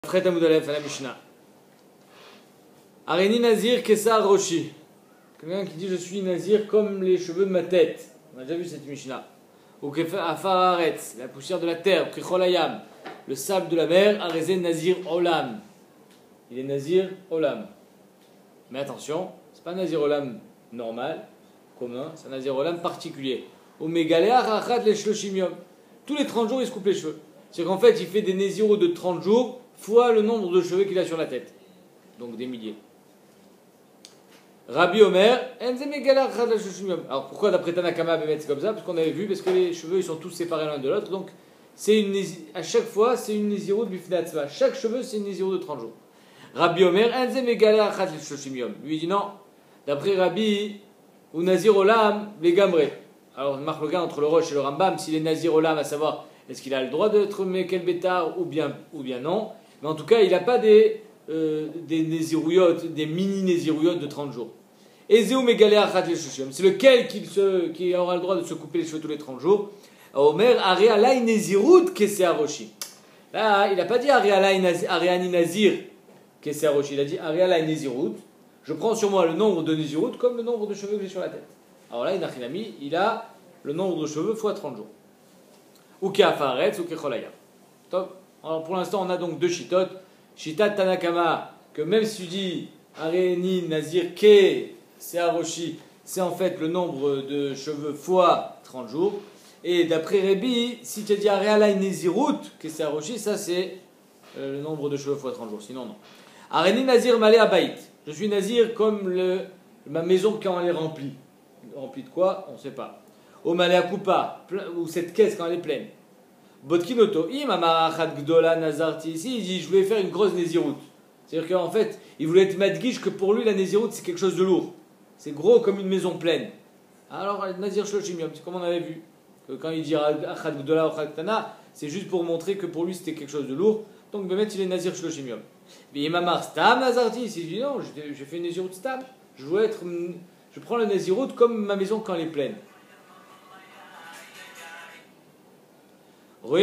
Fret Amoud Aleph à la Mishnah. Areni Nazir Kessar Roshi. Quelqu'un qui dit je suis Nazir comme les cheveux de ma tête. On a déjà vu cette Mishnah. Ou Afar Haaretz, la poussière de la terre. Krichol Hayam, le sable de la mer. Arezé Nazir Olam. Il est Nazir Olam. Mais attention, c'est pas Nazir Olam normal, commun, c'est un Nazir Olam particulier. Ou Megalea Rachat les Shloshim Yom. Tous les 30 jours, il se coupe les cheveux. C'est qu'en fait, il fait des Nézirot de 30 jours fois le nombre de cheveux qu'il a sur la tête. Donc des milliers. Rabbi Omer, alors pourquoi d'après Tanakama c'est comme ça? Parce qu'on avait vu, parce que les cheveux ils sont tous séparés l'un de l'autre, donc c'est à chaque fois c'est une Nézirot de Bifnatzva. Chaque cheveu c'est une Nézirot de 30 jours. Rabbi Omer, lui dit non, d'après Rabbi, ou Nazir Olam, les Gamré. Alors on marque le gars entre le Roche et le Rambam, s'il est Nazir Olam, à savoir est-ce qu'il a le droit d'être Mekel Betar ou bien non. Mais en tout cas, il n'a pas des nézirouyotes, des mini-nézirouyotes de 30 jours. Ezeu Megalea Khat le Shushim. C'est lequel qui aura le droit de se couper les cheveux tous les 30 jours. Omer, Arealai Nezirut Kesea Roshi. Là, il n'a pas dit Areani Nazir Kesea Roshi. Il a dit Arealai Nezirut. Je prends sur moi le nombre de Nezirut comme le nombre de cheveux que j'ai sur la tête. Alors là, il a le nombre de cheveux fois 30 jours. Ou Keafaretz ou Kecholaya. Top. Alors pour l'instant, on a donc deux shittot. Shitat Tanakama, que même si tu dis Areni Nazir Ke Searoshi, c'est en fait le nombre de cheveux fois 30 jours. Et d'après Rebi, si tu as dit Arealai Nezirut Ke Searoshi, ça c'est le nombre de cheveux fois 30 jours. Sinon, non. Areni Nazir Malé Abaït. Je suis Nazir comme ma maison quand elle est remplie. Remplie de quoi? On ne sait pas. Au Malé Akupa, ou cette caisse quand elle est pleine. Botkinoto, Gdola Nazarti, ici, il dit je voulais faire une grosse Néziroute. C'est-à-dire qu'en fait, il voulait être madguish que pour lui la Néziroute c'est quelque chose de lourd. C'est gros comme une maison pleine. Alors, Nazir Shloshim Yom, c'est comme on avait vu. Que quand il dit Achad Gdola ou Achad Tana, c'est juste pour montrer que pour lui c'était quelque chose de lourd. Donc, Bémet, il est Nazir Shloshim Yom. Mais Imamar Stam Nazarti, ici, il dit non, j'ai fait une Néziroute Stam. Je prends la Néziroute comme ma maison quand elle est pleine. Donc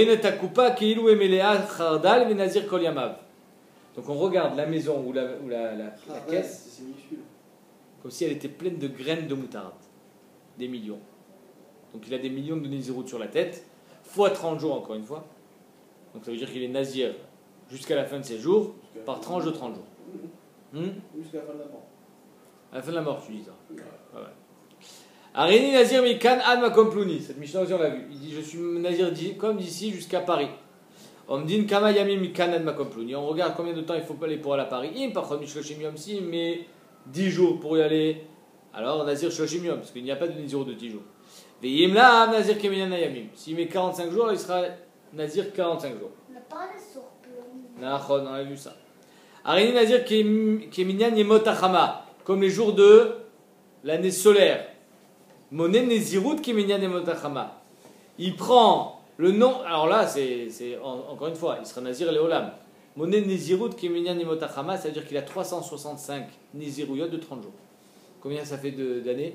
on regarde la maison ou la caisse comme si elle était pleine de graines de moutarde. Des millions. Donc il a des millions de Nézirut sur la tête, fois 30 jours encore une fois. Donc ça veut dire qu'il est Nazir jusqu'à la fin de ses jours, par tranche de 30 jours. Jusqu'à la fin de la mort. À la fin de la mort, tu dis ça. Ouais. Areni Nazir Mikan Ad Makom Plouni. Cette Mishnah aussi on l'a vu. Il dit je suis Nazir comme d'ici jusqu'à Paris. On me dit Kama Yami Mikan Ad Makom Plouni. On regarde combien de temps il faut aller pour aller à Paris. Im par contre Shloshim Yom si, mais 10 jours pour y aller. Alors Nazir Shloshim Yom, parce qu'il n'y a pas de Nazir de 10 jours. Ve'im la Nazir Keminyan Yamim. S'il met 45 jours, il sera Nazir 45 jours. On n'a pas les sur Nachon, on a vu ça. Areni Nazir Keminyan Yemot Achama. Comme les jours de l'année solaire. Moné Nezirut Keminyan Emotachama. Il prend le nom. Alors là, c'est encore une fois, il sera Nazir Leolam. Moné Nezirut Keminyan Emotachama, ça veut dire qu'il a 365 Neziruyot de 30 jours. Combien ça fait d'années?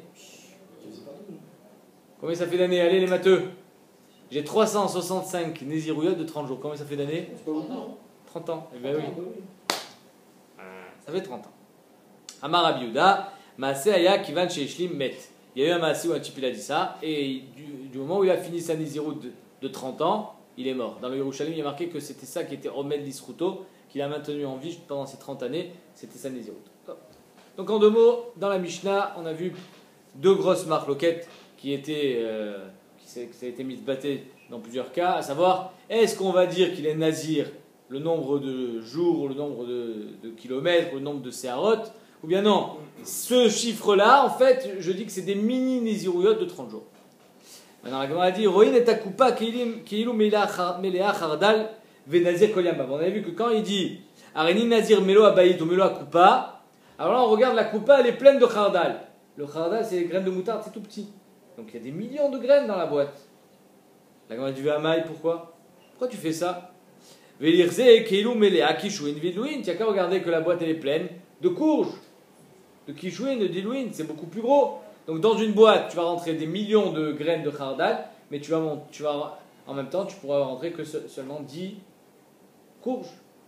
Combien ça fait d'années? Allez les matheux. J'ai 365 Neziruyot de 30 jours. Combien ça fait d'années? 30 ans. Eh bien oui. Ça fait 30 ans. Amar Abiuda, Maase Aya Kivan Sheishlim Met. Il y a eu un maasé où un type il a dit ça, et du moment où il a fini sa Nézirut de 30 ans, il est mort. Dans le Yerushalayim, il y a marqué que c'était ça qui était Omed Lisruto, qu'il a maintenu en vie pendant ces 30 années, c'était sa Nézirut. Donc en deux mots, dans la Mishnah, on a vu deux grosses marloquettes qui ça a été mis de bâté dans plusieurs cas, à savoir, est-ce qu'on va dire qu'il est Nazir, le nombre de jours, le nombre de kilomètres, le nombre de séharot, ou bien non, ce chiffre-là, en fait, je dis que c'est des mini-nézirouyotes de 30 jours. Maintenant, la Gemara a dit, Roïn et Akupa, Keilu Melea Chardal, Venazir Kolyamba. On avait vu que quand il dit, Areni Nazir Melo Abayit ou Melo Akupa, alors là, on regarde la Kupa, elle est pleine de Chardal. Le Chardal, c'est les graines de moutarde, c'est tout petit. Donc il y a des millions de graines dans la boîte. La Gemara a dit, Vamaï, pourquoi tu fais ça? Velirze, Keilu Melea Kishuin Vidlouin, tu n'as qu'à regarder que la boîte, elle est pleine de courges. De Kishouin, de Dilouin, c'est beaucoup plus gros. Donc dans une boîte, tu vas rentrer des millions de graines de Khardal, mais en même temps, tu pourras rentrer que seulement 10 courges.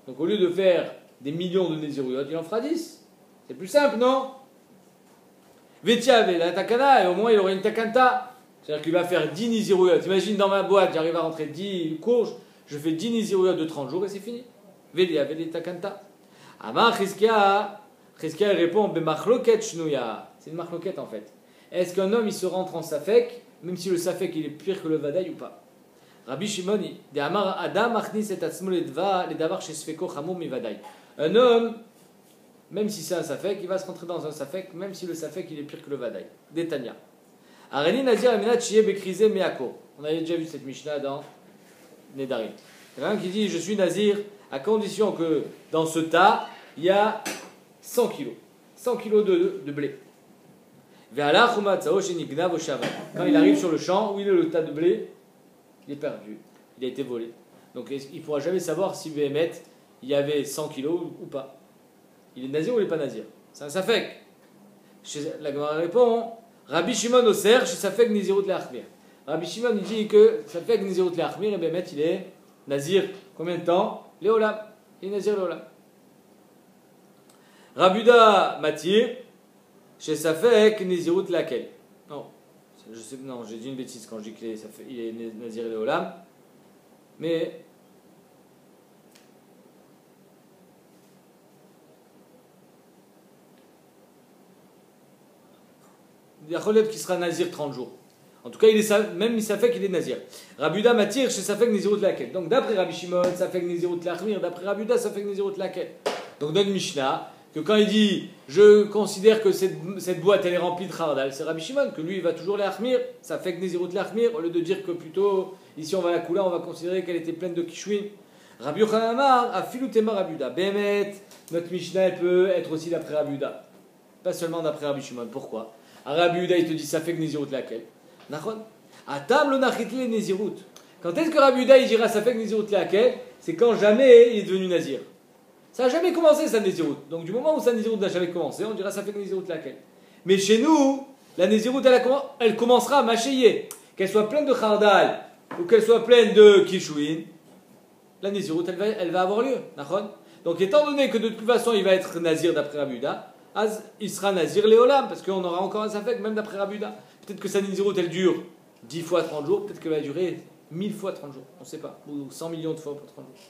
Donc au lieu de faire des millions de Néziruyot, il en fera 10. C'est plus simple, non? Vetia avait la takana et au moins il aurait une takanta. C'est-à-dire qu'il va faire 10 Néziruyot. Imagine dans ma boîte, j'arrive à rentrer 10 courges, je fais 10 Néziruyot de 30 jours et c'est fini. Vedia avait les takanta. Amar Chizkia répond Bemachloket Shnouya. C'est une machloket en fait. Est-ce qu'un homme il se rentre en safek, même si le safek il est pire que le vadaï ou pas? Rabbi Shimon dit Amar Adam achnis et atzmo ledva ledavar shesfeko chamur mi vadaï. Un homme, même si c'est un safek, il va se rentrer dans un safek, même si le safek il est pire que le vadaï. Détania. Areni Nazir Aminat Chiye Bekrize Meako. On avait déjà vu cette Mishnah dans Nedarim. Il y en a un qui dit je suis Nazir à condition que dans ce tas il y a 100 kilos. 100 kilos de blé. Quand il arrive sur le champ, où il est le tas de blé, il est perdu. Il a été volé. Donc il ne pourra jamais savoir si Béhémet, il y avait 100 kilos ou pas. Il est nazir ou il n'est pas nazir? C'est un safek. La Gemara répond Rabbi Shimon Oser, chez Safek Nizirut Le'achmir. Rabbi Shimon il dit que Safek Nizirut Le'achmir, et Béhémet, il est nazir. Combien de temps? Léolam. Il est nazir Léolam. Rabuda Matir, chez Safek Nizirut laquelle? Non, non, j'ai dit une bêtise quand je dis qu'il est Nazir Léolam. Mais il y a Kholeb qui sera Nazir 30 jours. En tout cas, même Safek, il est Nazir. Rabuda Matir, chez Safek Nizirut laquelle? Donc d'après Rabbi Shimon, Safek Nizirut Lachmir, d'après Rabuda, Safek Nizirut laquelle? Donc dans le Mishnah, que quand il dit je considère que cette boîte elle est remplie de khardal, c'est Rabbi Shimon que lui il va toujours les achmir, ça fait que Nézirut les achmir, au lieu de dire que plutôt ici on va la couler, on va considérer qu'elle était pleine de kishouin. Rabbi Yochanan Amar, Afilu Tema Rabuda, Bémet, notre Mishnah elle peut être aussi d'après Rabuda, pas seulement d'après Rabbi Shimon. Pourquoi? À Rabuda il te dit ça fait que Nézirut laquelle? Nachon. Atam lo nachitle Nézirut. Quand est-ce que Rabuda il dira ça fait que Nézirut laquelle? C'est quand jamais il est devenu Nazir. Ça n'a jamais commencé sa Nézirut. Donc du moment où sa Nézirut n'a jamais commencé, on dira ça fait que Nézirut laquelle. Mais chez nous, la Nézirut elle commencera à mâcher. Qu'elle soit pleine de khardal ou qu'elle soit pleine de kishouin, la Nézirut elle va avoir lieu. Donc étant donné que de toute façon il va être Nazir d'après Rabuda, il sera Nazir Léolam parce qu'on aura encore un safek même d'après Rabuda. Peut-être que sa Nézirut elle dure 10 fois 30 jours, peut-être qu'elle va durer 1000 fois 30 jours, on ne sait pas, ou 100 millions de fois pour 30 jours.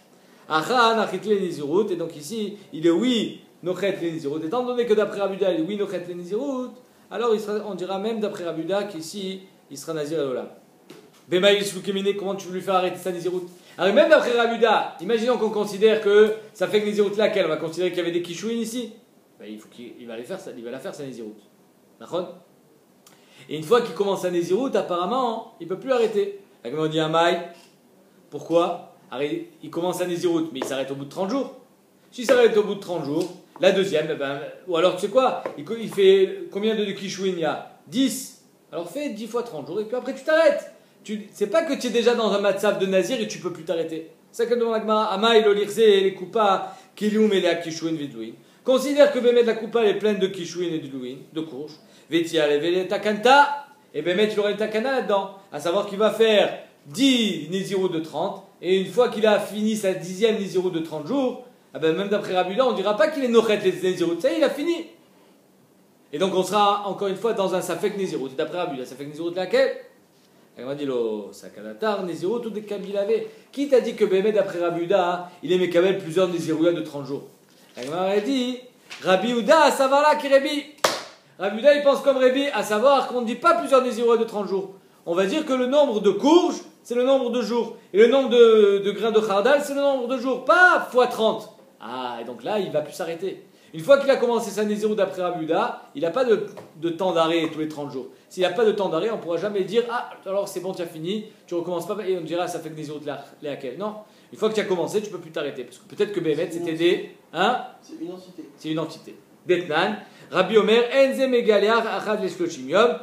Et donc ici, il est oui, Nochet le Nizirut. Étant donné que d'après Rabuda, il est oui, Nochet le Nizirut, alors on dira même d'après Rabuda qu'ici, il sera Nazir Elolam. Bemaïl Shloukemine, comment tu veux lui faire arrêter sa Nizirut? Alors même d'après Rabuda, imaginons qu'on considère que ça fait que Nizirut laquelle, on va considérer qu'il y avait des kishouin ici. Ben, il va la faire sa Nizirut. D'accord? Et une fois qu'il commence sa Nizirut, apparemment, il ne peut plus arrêter. La Gemara dit Amaï. Pourquoi? Il commence à Nézirut, mais il s'arrête au bout de 30 jours. S'il s'arrête au bout de 30 jours, la deuxième, ou alors tu sais quoi, il fait combien de kishouin il y a? 10. Alors fais 10 fois 30 jours et puis après tu t'arrêtes. C'est pas que tu es déjà dans un matzav de Nazir et tu peux plus t'arrêter. C'est ça que demande la Gemara. Amaï lo lirze les coupas kilium et les kishouin vidlouin. Considère que Bémet la coupa elle est pleine de kishouin et de douin, de courge. Vetia levé takanta, et Bémet il aura une takana là-dedans. À savoir qu'il va faire 10 Nézirut de 30. Et une fois qu'il a fini sa 10e Nézirut de 30 jours, même d'après Rabuda, on ne dira pas qu'il est Nochet les Nézirut. Ça y est, il a fini. Et donc on sera encore une fois dans un Safek Nézirut. Et d'après Rabuda, Safek Nézirut laquelle? On va dire le Sakadatar, Nézirut ou des Kabilavé. Qui t'a dit que Bémet d'après Rabuda, il est Mekabel plusieurs Nézirut de 30 jours? On a dit Rabbi Ouda, à savoir là qui Rabbi. Rabuda il pense comme Rabbi, à savoir qu'on ne dit pas plusieurs Nézirut de 30 jours. On va dire que le nombre de courges, c'est le nombre de jours. Et le nombre de grains de khardal, c'est le nombre de jours. Pas x 30. Ah, et donc là, il ne va plus s'arrêter. Une fois qu'il a commencé sa Nézirut d'après Rabuda, il n'a pas de temps d'arrêt tous les 30 jours. S'il n'a pas de temps d'arrêt, on ne pourra jamais dire ah, alors c'est bon, tu as fini, tu ne recommences pas, et on dira ça fait que Nézirut laquelle. Non, une fois que tu as commencé, tu ne peux plus t'arrêter. Parce que peut-être que Bémet, c'était des. Hein? C'est une entité. C'est une entité. Detnan, Rabbi Omer, Enze Megaleach Achad Leshloshim Yom.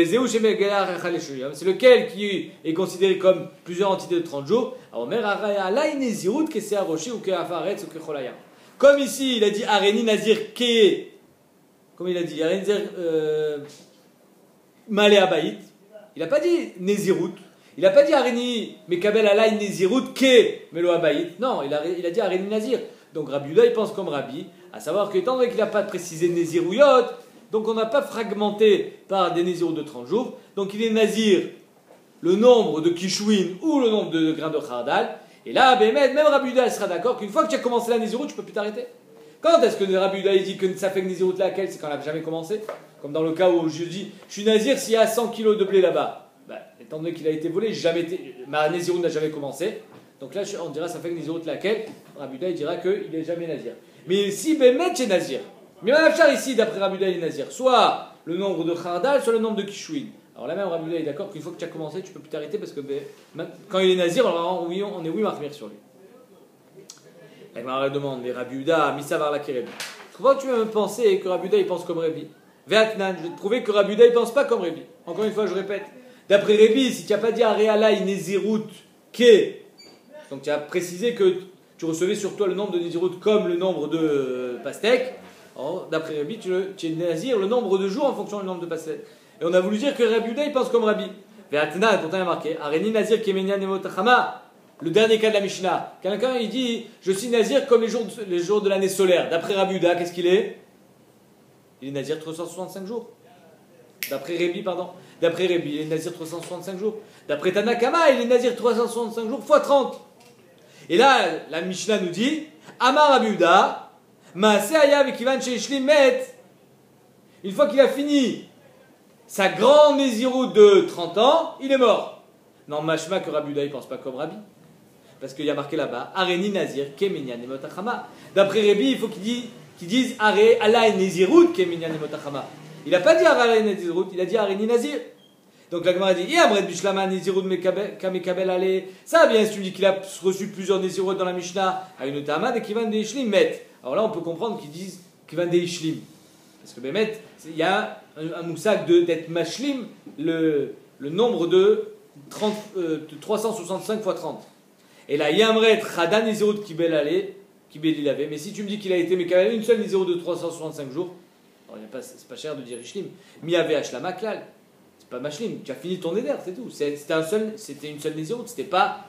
C'est lequel qui est considéré comme plusieurs entités de 30 jours. Comme ici, il a dit Areni Nazir Ke. Comme il a dit Areni Nazir Malé Abaït. Il n'a pas dit Nézirut. Il n'a pas dit Areni Mekabel Alay Nézirut Ke Melo Abaït. Non, il a dit Areni Nazir. Donc Rabbi Yehuda, il pense comme Rabbi, à savoir qu'étant donné qu'il n'a pas précisé Nézirouyot, donc on n'a pas fragmenté par des Nézirut de 30 jours, donc il est Nazir le nombre de Kishouin ou le nombre de grains de Khardal, et là, même Rabbi Yehuda sera d'accord qu'une fois que tu as commencé la Nézirut, tu ne peux plus t'arrêter. Quand est-ce que Rabbi Yehuda dit que ça fait que Nézirut laquelle? C'est quand elle n'a jamais commencé. Comme dans le cas où je dis, je suis Nazir s'il y a 100 kilos de blé là-bas. Étant donné qu'il a été volé, ma Nézirut n'a jamais commencé. Donc là, on dira ça fait que Nézirut laquelle? Rabbi Yehuda il dira qu'il n'est jamais Nazir. Mais si Bémet c'est Nazir, mais Manafchar ici, d'après Rabbi Yehuda, il est Nazir, soit le nombre de Khardal, soit le nombre de Kishouin. Alors là même, Rabbi Yehuda est d'accord qu'une fois que tu as commencé, tu ne peux plus t'arrêter parce que quand il est Nazir, alors on est oui marmire sur lui. La Gemara demande, les Rabbi Yehuda, Misavar la Kérebi. Comment tu veux me penser que Rabbi Yehuda il pense comme Rabbi? Veatnan, je vais te prouver que Rabbi Yehuda il pense pas comme Rabbi. Encore une fois, je répète. D'après Rabbi, si tu n'as pas dit Arealai Nézirut Ke, donc tu as précisé que tu recevais sur toi le nombre de Nézirut comme le nombre de pastèques. D'après Rabbi, tu es Nazir le nombre de jours en fonction du nombre de pastèques. Et on a voulu dire que Rabbi Yehuda il pense comme Rabbi. Veatnan, pourtant il a marqué Areni Nazir Kemenia Nemotachama. Le dernier cas de la Mishnah. Quelqu'un il dit je suis Nazir comme les jours de l'année solaire. D'après Rabbi Yehuda, qu'est-ce qu'il est? Il est Nazir 365 jours. D'après Rabbi, pardon. D'après Rabbi, il est Nazir 365 jours. D'après Tanakama, il est Nazir 365 jours x 30. Et là, la Mishnah nous dit Amar Rabbi Yehuda, Maaseh Haya Vekivan Sheishlim Met. Une fois qu'il a fini sa grande Nézirut de 30 ans, il est mort. Non, machma que Rabbi Yehuda, il pense pas comme Rabbi. Parce qu'il y a marqué là-bas Areni Nazir Keminyan Nemotachama. D'après Rabbi, il faut qu'ils disent Are Alay Nezirut Keminyan Nemotachama. Il n'a pas dit Alay Nezirut, il a dit Areni Nazir. Donc la Gemara dit Yamred Bishlama Nezirut Kamekabel Ale. Ça bien, si tu dis qu'il a reçu plusieurs Nezirut dans la Mishnah, à une Tamad et Kivan de Ishlim Met. Alors là, on peut comprendre qu'ils disent Kivan de Ishlim. Parce que Bémet, il y a un moussak d'être Mashlim, le nombre de 365 x 30. Et là, Yamret Khada Nezirut Kibel Ale, Kibel il avait. Mais si tu me dis qu'il a été Mekabel une seule Nezirut de 365 jours, c'est pas cher de dire Ishlim. Miave Hashlama Klal. C'est pas Mashlim. Tu as fini ton éder, c'est tout. C'était une seule Nezirut. C'était pas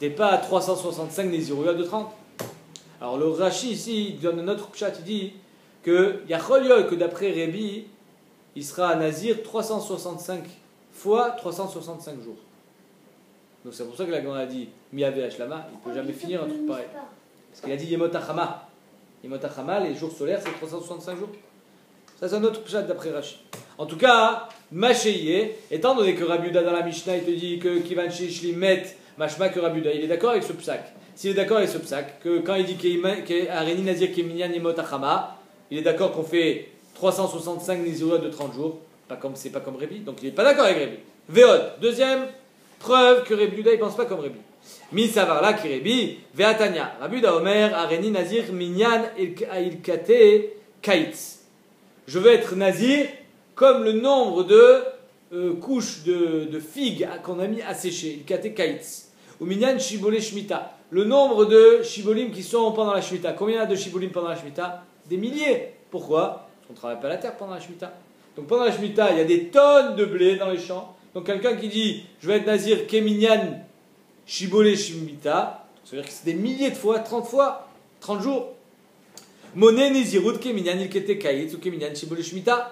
365 Nezirut de 30. Alors le Rashi ici, il donne un autre chat, il dit que Yachol que d'après Rabbi, il sera Nazir 365 fois 365 jours. Donc c'est pour ça que la Gemara a dit Miave Hashlama, il ne peut jamais finir un truc pareil. Parce qu'il a dit Yemotachama. Yemotachama, les jours solaires, c'est 365 jours. Ça, c'est un autre chat d'après Rashi. En tout cas, Macheye, étant donné que Rabbi Yehuda dans la Mishnah, il te dit que Kivan Shishli met Mashma que Rabbi Yehuda, il est d'accord avec ce psak. S'il est d'accord avec ce psak, que quand il dit qu'Areni Nazir Keminyan Yemotachama, il est d'accord qu'on fait 365 Nézirut de 30 jours, c'est pas comme Rabbi, donc il n'est pas d'accord avec Rabbi. Veod, deuxième preuve que Rabbi Yehuda il pense pas comme Rabbi. Mi savar là qui Rabbi, Veatania, Rabbi Yehuda Omer, Areni Nazir Minyan Ilkate Kaitz. Je veux être Nazir comme le nombre de couches de figues qu'on a mis à sécher, Ilkate Kaitz. Ou Minyan Shibole Shmita, le nombre de Shibolim qui sont pendant la Shmita. Combien il y a de Shibolim pendant la Shmita? Des milliers. Pourquoi? Parce qu'on ne travaille pas la terre pendant la Shemitah. Donc pendant la Shemitah, il y a des tonnes de blé dans les champs. Donc quelqu'un qui dit je vais être Nazir Keminyan Shibole Shemitah, ça veut dire que c'est des milliers de fois, 30 jours. Moné Nezirut Keminyan Ilkete Kaitz ou Keminyan Shibole Shemitah.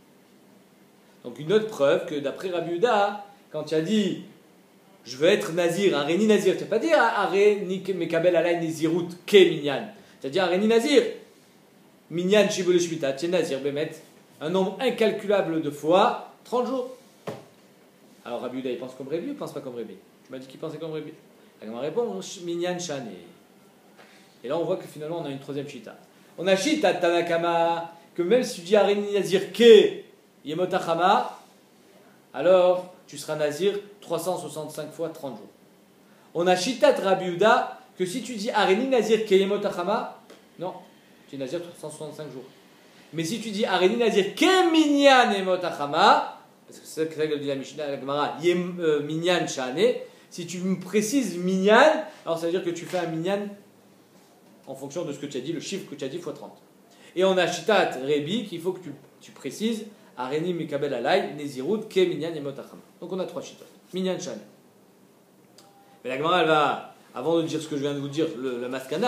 Donc une autre preuve que d'après Rabbi Yehuda, quand tu as dit je veux être Nazir, Areni Nazir, tu n'as pas dit Areni Mekabel Alay Nezirut Keminyan. Tu as dit Areni Nazir. Minyan Shibole Shemitah, tu es Nazir, Bémet, un nombre incalculable de fois, 30 jours. Alors Rabbi Yehuda, il pense comme Rabbi ou il pense pas comme Rabbi? Tu m'as dit qu'il pensait comme Rabbi. La Gemara répond, Minyan Shane. Et là on voit que finalement on a une troisième Shita. On a Shita Tanakama, que même si tu dis Areni Nazir Ke Yemotachama, alors tu seras Nazir 365 fois 30 jours. On a Shita Rabbi Yehuda, que si tu dis Areni Nazir Ke Yemotachama, non. Tu es Nazir 365 jours. Mais si tu dis Areni Nazir Keminyan Yemotachama, parce que c'est ça que dit la Mishnah, la Gemara, Minyan Shane, si tu me précises Minyan, alors ça veut dire que tu fais un Minyan en fonction de ce que tu as dit, le chiffre que tu as dit x 30. Et on a Shitat Rebi qu'il faut que tu précises Areni Mekabel Alay Nezirut Keminyan Yemotachama. Donc on a 3 Shitat. Minyan Shane. Mais la Gemara, elle va, avant de dire ce que je viens de vous dire, le Maskana,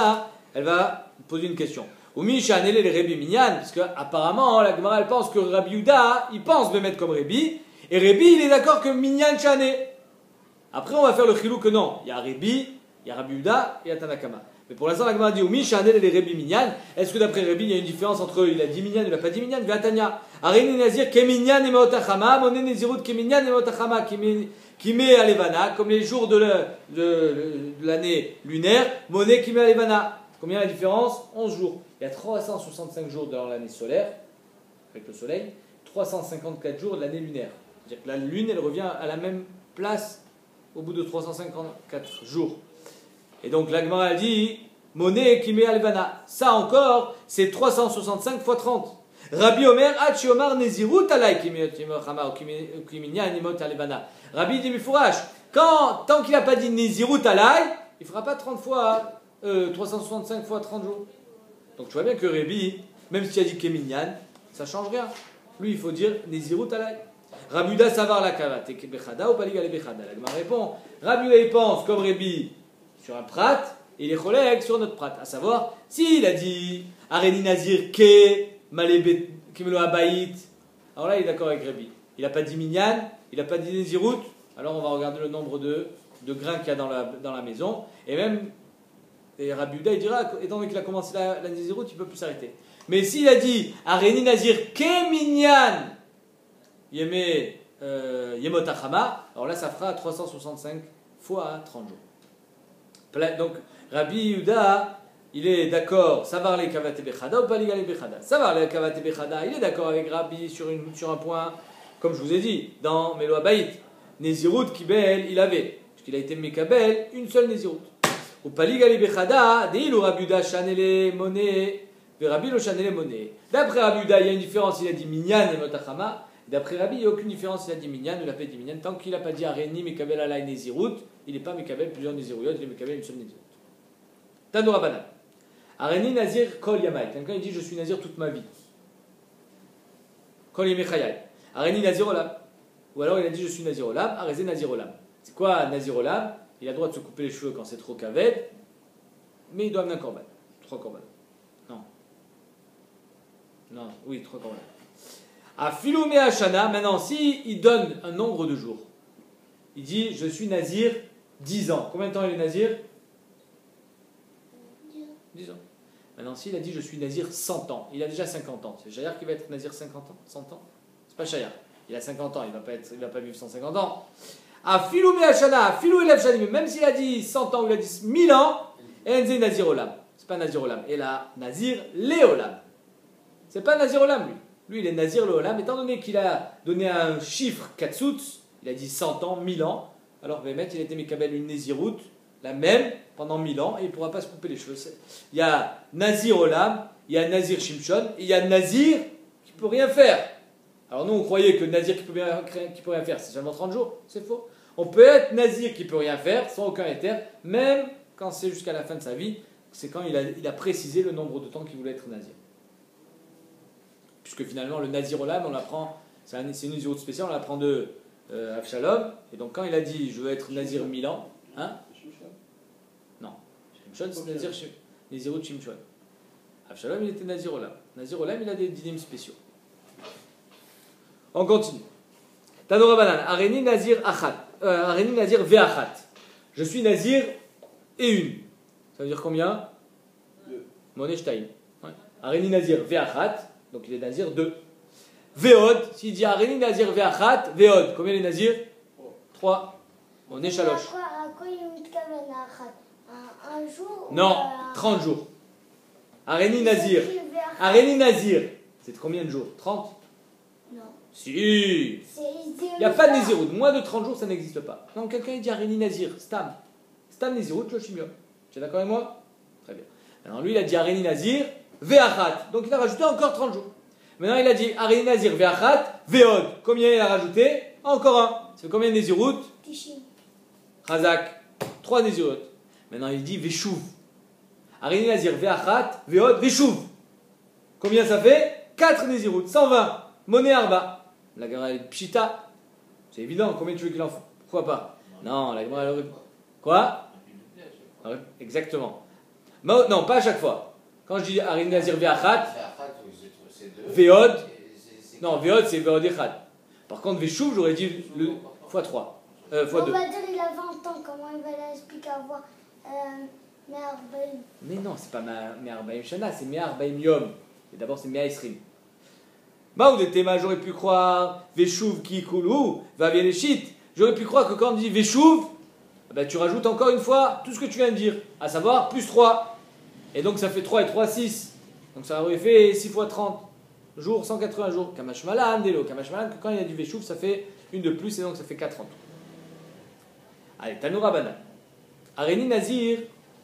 elle va poser une question. Oumi Shanele les Rébi Minyan, parce qu'apparemment, la Gemara, elle pense que Rabbi Yuda, il pense de mettre comme Rébi, et Rébi, il est d'accord que Minyan Shane. Après, on va faire le chilou que non. Il y a Rébi, il y a Rabbi Yuda, et il y a Tanakama. Mais pour l'instant, la Gemara dit Oumi Shanele les Rébi Minyan. Est-ce que d'après Rébi, il y a une différence entre il a dit Minyan, il n'a pas dit Minyan? Vatanya. Areni Nazir, Keminyan et Maotachama, Moné Nezirut, Keminyan et Maotachama, Kimé Alevana, comme les jours de l'année lunaire, Moné Kimé Alevana. Combien la différence? 11 jours. Il y a 365 jours dans l'année solaire, avec le soleil, 354 jours de l'année lunaire. C'est-à-dire que la lune, elle revient à la même place au bout de 354 jours. Et donc l'Agmara a dit, Moné Kimé Alevana. Ça encore, c'est 365 fois 30. Rabbi Omer, Hachi Omar Nezirut Alay Kiminya Animot Alevana. Rabbi dit Mifourash, tant qu'il n'a pas dit Nezirut Alay, il ne fera pas 30 fois, 365 fois 30 jours. Donc tu vois bien que Rabbi, même si tu as dit Keminyan, ça ne change rien. Lui, il faut dire Nezirut Alay. Rabbi Uda Savar la Kava, Teke Bechada ou Paliga le Bechada. La Gemara répond, Rabbi Uda il pense comme Rabbi sur un prat, et il est collègue sur notre prat. À savoir, s'il a dit Areni Nazir Ke Kimelo Abaït, alors là il est d'accord avec Rabbi. Il n'a pas dit Minyan, il n'a pas dit Nezirut, alors on va regarder le nombre de grains qu'il y a dans la maison, et même Rabbi Uda il dira, étant donné qu'il a commencé la Nezirut, il ne peut plus s'arrêter. Mais s'il a dit Areni Nazir Ke Minyan Yemot Achama, alors là ça fera 365 fois 30 jours. Donc Rabbi Uda, il est d'accord, Savar le Kavate Bechada ou Paliga le Bechada. Savar le Kavate Bechada, il est d'accord avec Rabbi sur un point, comme je vous ai dit, dans Melo Abaït. Nezirut Kibel, il avait, puisqu'il a été Mekabel, une seule Nezirut. Ou Paliga le Bechada, Deil ou Rabbi Uda Chanele Moné, Rabbi lo Chanele Moné. D'après Rabbi Uda, il y a une différence, il a dit Minyan et Motachama. D'après Rabbi, il n'y a aucune différence, il a dit Minyan, il n'a pas dit Minyan. Tant qu'il n'a pas dit Areni, Mekabel Alay Nezirut, il n'est pas Mekabel plusieurs Neziruyot, il est Mekabel une seule Nezirut. Tano Rabbanan. Areni Nazir Kol Yamai. Quelqu'un il dit je suis Nazir toute ma vie. Kol Yamechayai. Areni Nazir Olam. Ou alors il a dit je suis Nazir Olam. Arezé Nazir Olam. C'est quoi Nazir Olam? Il a le droit de se couper les cheveux quand c'est trop kaved, mais il doit amener un korban. 3 korban. Non, oui, 3 korban. A Filomé Hashana, maintenant, si il donne un nombre de jours, il dit je suis Nazir 10 ans. Combien de temps il est Nazir? 10 ans. Maintenant, s'il a dit je suis Nazir 100 ans, il a déjà 50 ans. C'est Shayar qui va être Nazir 50 ans 100 ans? C'est pas Shayar. Il a 50 ans, il va pas vivre 150 ans. A Filou Me'ashana, a Filou Elef Shanim, même s'il a dit 100 ans ou il a dit 1000 ans, Enze Nazir Olam. C'est pas Nazir Olam. Et là, Nazir Léolam. C'est pas Nazir Olam, lui. Lui, il est Nazir Léolam. Étant donné qu'il a donné un chiffre Katsutz, il a dit 100 ans, 1000 ans, alors Bémet, il a été Mekabel une Nézirout, la même, pendant 1000 ans, et il ne pourra pas se couper les cheveux. Il y a Nazir Olam, il y a Nazir Shimshon, et il y a Nazir qui ne peut rien faire. Alors nous, on croyait que Nazir qui peut rien faire, c'est seulement 30 jours. C'est faux. On peut être Nazir qui ne peut rien faire, sans aucun éther, même quand c'est jusqu'à la fin de sa vie. C'est quand il a précisé le nombre de temps qu'il voulait être Nazir. Puisque finalement, le Nazir Olam, on l'apprend, c'est une Nézirout spéciale, on l'apprend de Avshalom. Et donc quand il a dit, je veux être Nazir 1000 ans, hein? Non. Shimshon, c'est Nézirout Shimshon. Avshalom, il était Nazir Olam. Nazir Olam, il a des dynames spéciaux. On continue. Tanora Banan, Areni Nazir Achat. Areni Nazir Ve'achat. Je suis Nazir et une. Ça veut dire combien? 2. Moneshtaim. Areni Nazir Ve'achat. Donc il est Nazir 2. Ve'od. S'il dit Areni Nazir Ve'achat, Ve'od. Combien il est Nazir? 3. On est Shalosh. À quoi il met un jour? Non, 30 jours. Areni Nazir. Areni Nazir. C'est combien de jours? 30? Non. Si. Il n'y a pas de Nézirout. Moins de 30 jours, ça n'existe pas. Donc quelqu'un il dit Areni Nazir. Stam. Stam Nézirout, le Shimion. Tu es d'accord avec moi? Très bien. Alors lui, il a dit Areni Nazir, Ve'achat. Donc il a rajouté encore 30 jours. Maintenant, il a dit Areni Nazir, Ve'achat, Ve'od. Combien il a rajouté? Encore un. Ça fait combien de Nézirout? Chazak. 3 Nézirout. Maintenant, il dit Ve'shuv. Areni Nazir, Ve'achat, Ve'od, Ve'shuv. Combien ça fait? 4 Nézirout. 120. Monnaie Arba. La Gemara est Pshita. C'est évident. Combien tu veux qu'il en faut? Pourquoi pas? Non, la Gemara elle... Quoi? Exactement. Non, pas à chaque fois. Quand je dis Harin Nazir Ve'achat, C'est deux. Ve'od, C'est- non, Ve'od c'est Ve'od Echad. Par contre, Ve'shuv, j'aurais dit le x3, On x2. va dire il a 20 ans, comment il va l'expliquer à voir merde, Mais non, c'est pas Me'arbaim Shana, c'est Me'arbaim Yom. Et d'abord, c'est Me'aisrim. Maoudetema, j'aurais pu croire Veshuv ki kulu, va bien les shit. J'aurais pu croire que quand on dit Veshuv, ben tu rajoutes encore une fois tout ce que tu viens de dire, à savoir plus 3. Et donc ça fait 3 et 3, 6. Donc ça aurait fait 6 fois 30 jours, 180 jours. Kamashmalan, Delo. Kamashmalan, que quand il y a du Veshuv, ça fait une de plus et donc ça fait 4 en tout. Allez, Tanoura Bana. Areni Nazir,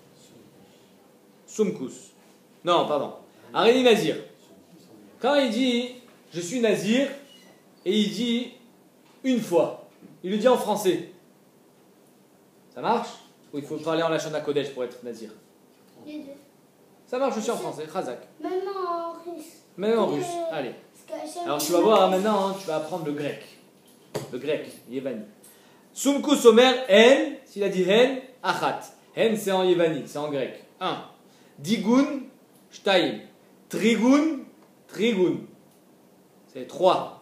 Sumkus. Non, pardon. Areni Nazir. Quand il dit je suis Nazir, et il dit une fois, il le dit en français. Ça marche? Ou il faut parler en Lachon Kodesh pour être Nazir? les deux. Ça marche aussi en français, Khazak. Même en russe. Même en russe, allez. Alors tu vas voir maintenant, tu vas apprendre le grec. Le grec, Yévani. Sumkus Omer En, s'il a dit En, Achat. En c'est en Yévani, c'est en grec. 1. Digun, Shtaim. Trigun, Trigun. C'est 3.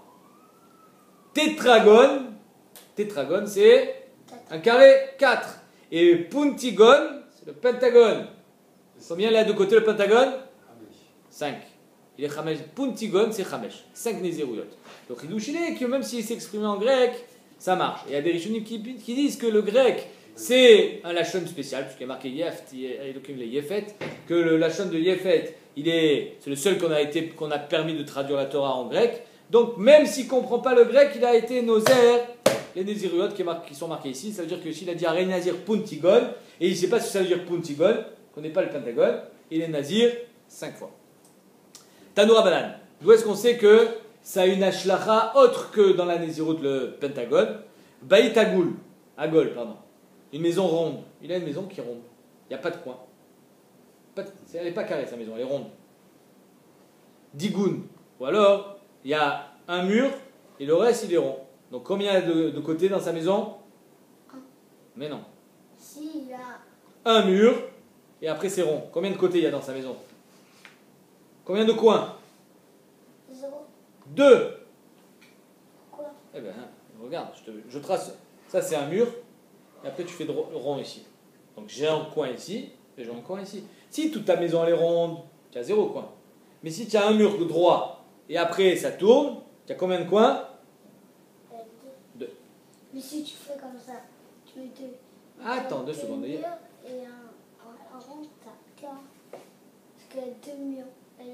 Tétragon, tétragon c'est un carré, 4. Et puntigon, c'est le pentagone. Combien il y a de côté le pentagone? 5. Il est Khamesh. Puntigon, c'est Khamesh. 5 Néziruyot. Donc Hidouch, il est que même s'il s'exprime en grec, ça marche. Et il y a des Rishonim qui disent que le grec, c'est un lachon spécial, puisqu'il est marqué Yefet, que le lachon de Yefet, c'est le seul qu'on a permis de traduire la Torah en grec. Donc même s'il ne comprend pas le grec, il a été Nozer, les Néziruyot qui sont marqués ici. Ça veut dire que s'il a dit Arei Nazir Puntigon, et il ne sait pas ce que ça veut dire Puntigon, qu'on n'est pas le pentagone, il est Nazir 5 fois. Tanoura Banan. D'où est-ce qu'on sait que ça a une ashlacha autre que dans la Nézirut le pentagone? Baït Agol, pardon. Une maison ronde. Il a une maison qui est ronde. Il n'y a pas de coin. Elle n'est pas carrée sa maison, elle est ronde. Digoun. Ou alors, il y a un mur et le reste il est rond. Donc combien il y a de côtés dans sa maison? Mais non. Si, il a Un mur et après c'est rond. Combien de côtés il y a dans sa maison? Combien de coins? 0. 2. Pourquoi? Eh bien, regarde, je trace. Ça c'est un mur et après tu fais rond ici. Donc j'ai un coin ici et j'ai un coin ici. Si toute ta maison elle est ronde, tu as 0 coin. Mais si tu as un mur droit et après ça tourne, tu as combien de coins? 2. Mais si tu fais comme ça, tu mets 2. Attends 2 secondes. Et un rond, t'as 4. Parce qu'il y a 2 murs. Il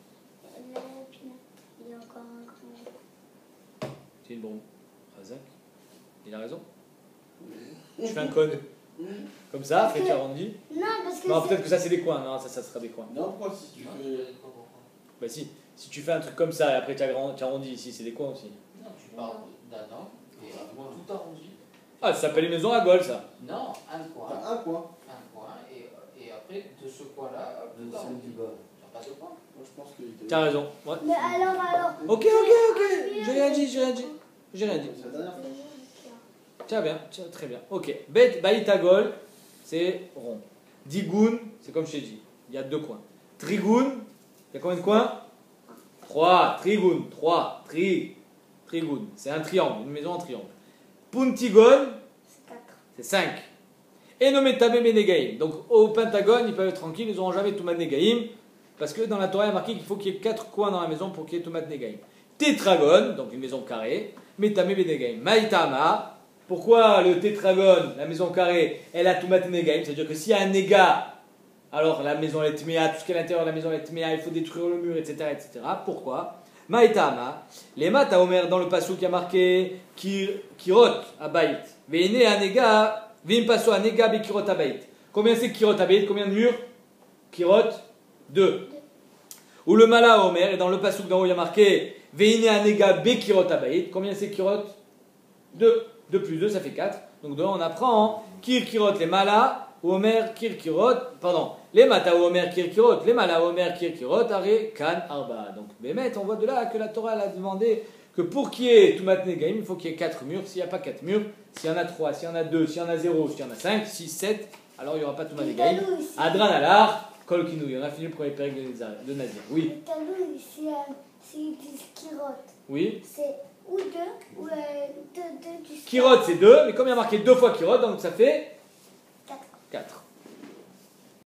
y a encore un grand. C'est une bombe. Razak. Il a raison. Je fais un cône. Comme ça, après tu arrondis. Non, parce que Non, peut-être que ça c'est des coins. Non, ça sera des coins. Non, pourquoi si tu fais. Bah si tu fais un truc comme ça et après tu arrondis ici, c'est des coins aussi. Non, tu parles d'un an et tout arrondi. Ah, ça s'appelle les maisons à Gaulle ça. Non, un coin. T'as un coin. Un coin et après de ce coin-là, tout Celle arrondi. du bas. T'as pas de coin. Moi je pense qu'il Tu as raison. Ouais. Mais alors. Ok. J'ai rien dit. C'est la dernière fois. Tiens bien, très bien. Ok. Bet Baïtagol, c'est rond. Digoun, c'est comme je t'ai dit. Il y a 2 coins. Trigoun, il y a combien de coins? 3. Trigoun, 3. Trigoun, c'est un triangle, une maison en triangle. Puntigon, C'est 4. c'est 5. Enometame Menegaim. Donc au Pentagone, ils peuvent être tranquilles, ils n'auront jamais Tumat Negaim. Parce que dans la Torah, il y a marqué qu'il faut qu'il y ait 4 coins dans la maison pour qu'il y ait Tumat Negaim. Tétragone, donc une maison carrée. Metame Menegaim. Maïtama. Pourquoi le tétragone, la maison carrée, elle a Tumat Negaim? C'est-à-dire que s'il y a un Nega, alors la maison est Tméa, tout ce qui est à l'intérieur de la maison est Tméa, il faut détruire le mur, etc. Pourquoi? Maïtama. Les mat à Omer dans le passou qui a marqué Kirot Abayit. Veine Anega. Vim passo Anega be Kirot Abayit. Combien c'est Kirot Abayit? Combien de murs? Kirot 2. Ou le mala à Omer, et dans le passou d'en haut il y a marqué Veine Anega be Kirot Abayit. Combien c'est Kirot? 2. 2 plus 2 ça fait 4. Donc de là on apprend Kirot les mala. Omer Kirkirot, pardon, les mata Omer Kirkirot, les mala Omer Kirkirot, are kan arba. Donc, Bémet, on voit de là que la Torah elle a demandé que pour qu'il y ait Tumat Negaim, il faut qu'il y ait 4 murs. S'il n'y a pas 4 murs, s'il y en a 3, s'il y en a 2, s'il y en a 0, s'il y en a 5, 6, 7, alors il n'y aura pas Tumat Negaim. Adran Alar, Kol Kinouï, on a fini le premier pérec de Nazir. Oui. Le talou, s'ils disent kirot, Oui. c'est ou deux, ou deux du Kirot, c'est 2, mais comme il y a marqué 2 fois Kirot, donc ça fait 4. 4.